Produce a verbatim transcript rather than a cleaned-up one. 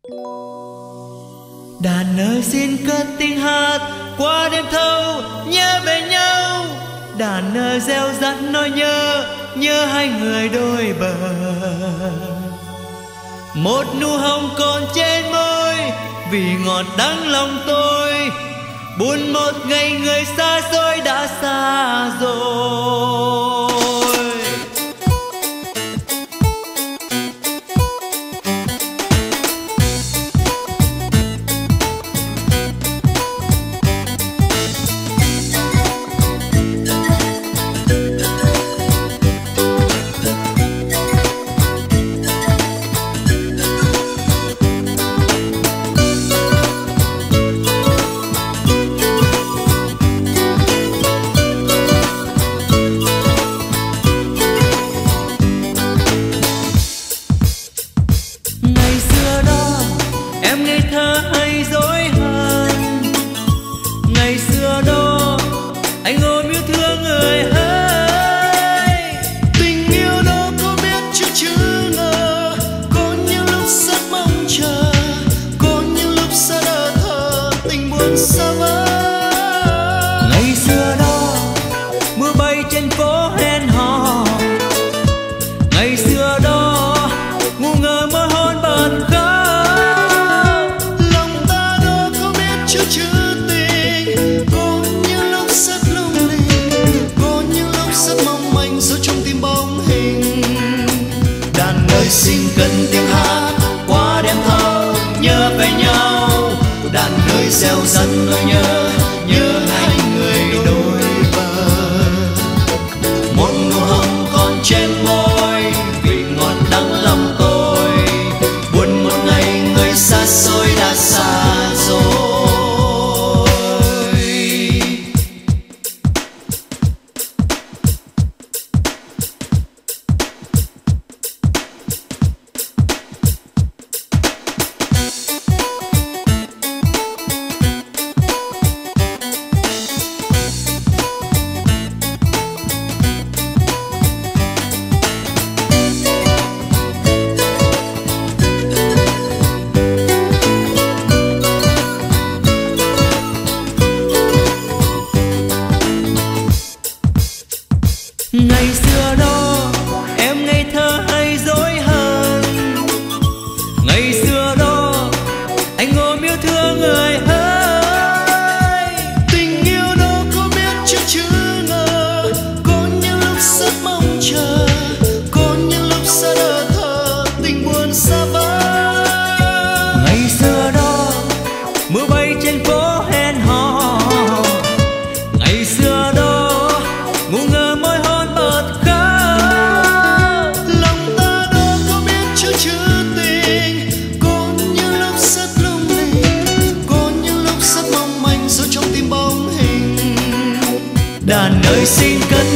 Đàn ơi xin cất tiếng hát qua đêm thâu nhớ về nhau. Đàn ơi reo rắt nỗi nhớ, nhớ hai người đôi bờ. Một nụ hồng còn trên môi vì ngọt đắng lòng tôi. Buồn một ngày người xa xôi đã xa rồi. Xin cất tiếng hát qua đêm thâu nhớ về nhau. Đàn nơi reo rắt nỗi nhớ, nhớ hai người đôi bờ. Một nụ hồng còn trên môi vì ngọt đắng lòng tôi. Buồn một ngày người xa xôi đã xa rồi. Ngày xưa đó em ngây thơ hay dối hờn. Ngày xưa đó anh ôm yêu thương người ơi. Tình yêu đâu có biết chữ chữ ngờ. Có những lúc rất mong chờ, có những lúc xa đờ thờ. Tình buồn xa vời. Ngày xưa đó mưa bay trên phố hẹn hò. Ngày xưa đó ngu ngơ môi hôn bật khóc. Lòng ta đâu có biết chữ chữ tình. Có những lúc rất lung linh, có những lúc rất mong manh. Giấu trong tim bóng hình. Đàn ơi xin cất